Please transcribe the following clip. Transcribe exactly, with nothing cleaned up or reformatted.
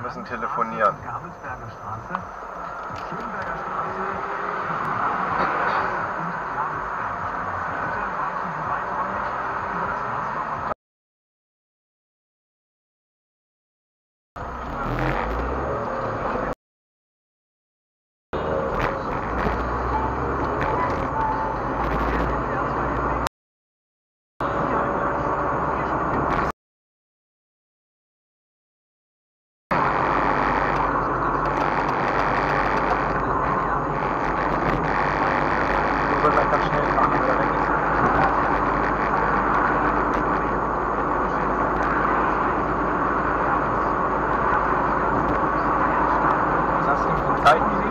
müssen telefonieren. Gabelsberger Straße, Schönberger Straße und Gabelsberger Straße. Bitte weichen Sie weiträumig über das Maßloch. Ganz schnell machen, wieder weg ist. Was hast du denn für Zeiten?